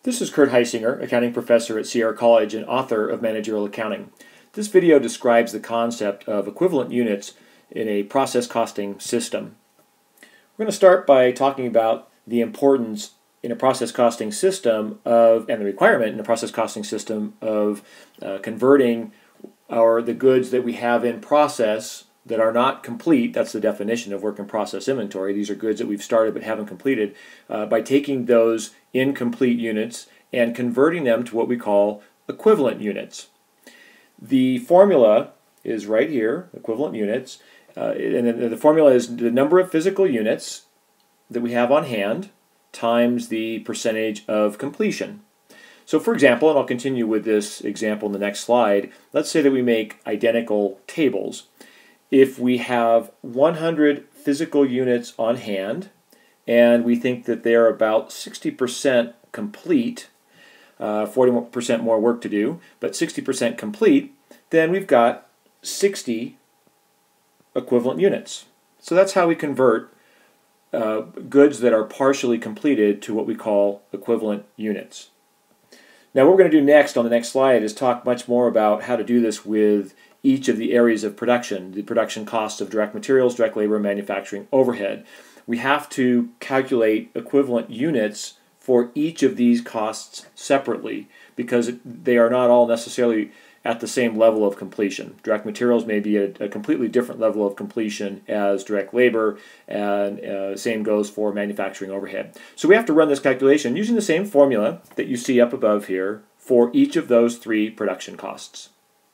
This is Kurt Heisinger, accounting professor at Sierra College and author of Managerial Accounting. This video describes the concept of equivalent units in a process costing system. We're going to start by talking about the importance in a process costing system and the requirement in a process costing system of converting the goods that we have in process that are not complete. That's the definition of work in process inventory. These are goods that we've started but haven't completed, by taking those incomplete units and converting them to what we call equivalent units. The formula is right here, equivalent units, and then the formula is the number of physical units that we have on hand times the percentage of completion. So for example, and I'll continue with this example in the next slide, let's say that we make identical tables. If we have 100 physical units on hand and we think that they are about 60% complete, 40% more work to do, but 60% complete, then we've got 60 equivalent units. So that's how we convert goods that are partially completed to what we call equivalent units. Now what we're going to do next on the next slide is talk much more about how to do this with each of the areas of production, the production costs of direct materials, direct labor, and manufacturing overhead. We have to calculate equivalent units for each of these costs separately because they are not all necessarily at the same level of completion. Direct materials may be at a completely different level of completion as direct labor, and same goes for manufacturing overhead. So we have to run this calculation using the same formula that you see up above here for each of those three production costs.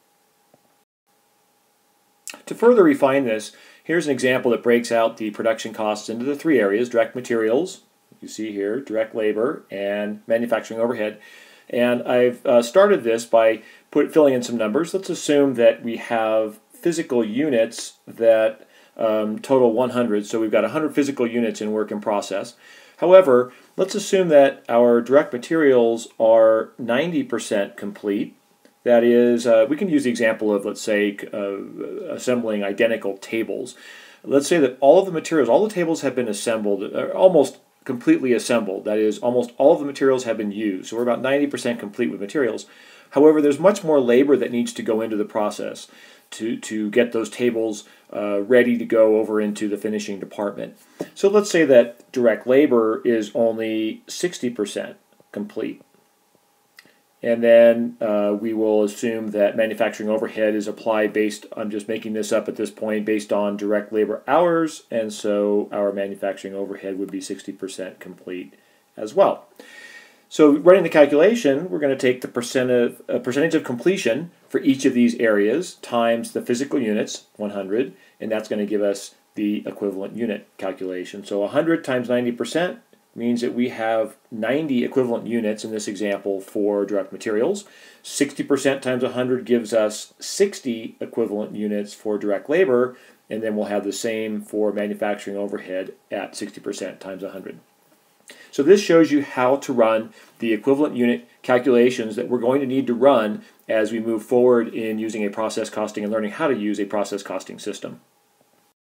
To further refine this, here's an example that breaks out the production costs into the three areas: direct materials, you see here, direct labor, and manufacturing overhead. And I've started this by filling in some numbers. Let's assume that we have physical units that total 100, so we've got 100 physical units in work in process. However, let's assume that our direct materials are 90% complete. That is, we can use the example of, let's say, assembling identical tables. Let's say that all of the materials, all the tables have been assembled, or almost completely assembled. That is, almost all of the materials have been used. So we're about 90% complete with materials. However, there's much more labor that needs to go into the process to get those tables ready to go over into the finishing department. So let's say that direct labor is only 60% complete. And then we will assume that manufacturing overhead is applied based, I'm just making this up at this point, based on direct labor hours, and so our manufacturing overhead would be 60% complete as well. So running the calculation, we're going to take the percentage of completion for each of these areas times the physical units, 100, and that's going to give us the equivalent unit calculation. So 100 times 90% means that we have 90 equivalent units in this example for direct materials. 60% times 100 gives us 60 equivalent units for direct labor, and then we'll have the same for manufacturing overhead at 60% times 100. So this shows you how to run the equivalent unit calculations that we're going to need to run as we move forward in using a process costing and learning how to use a process costing system.